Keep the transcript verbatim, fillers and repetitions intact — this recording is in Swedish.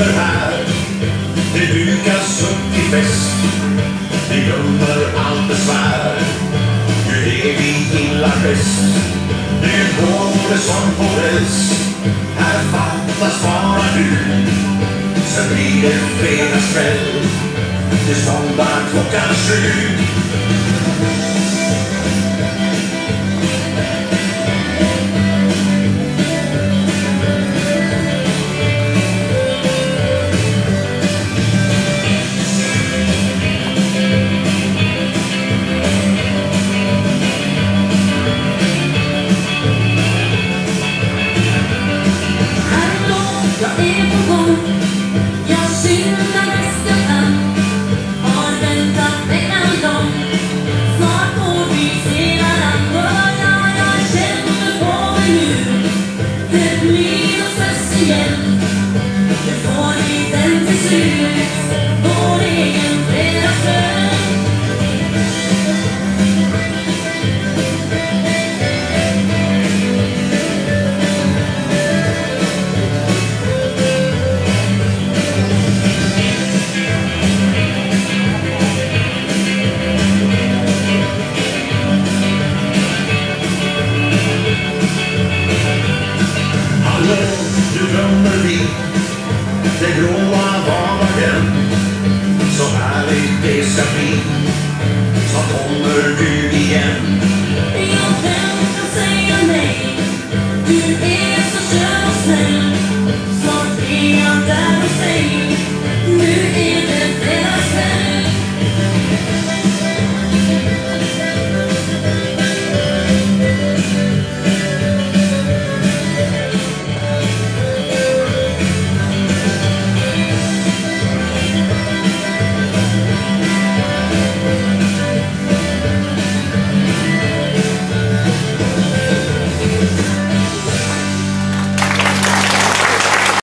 händer här. Det dukas upp i fest. Vi glömmer allt besvär. Nu är vi illa bäst. Nu går det som på räls. Här fattas bara du. Sen blir det fredagskväll. Det är söndag klockan sju. Jag är på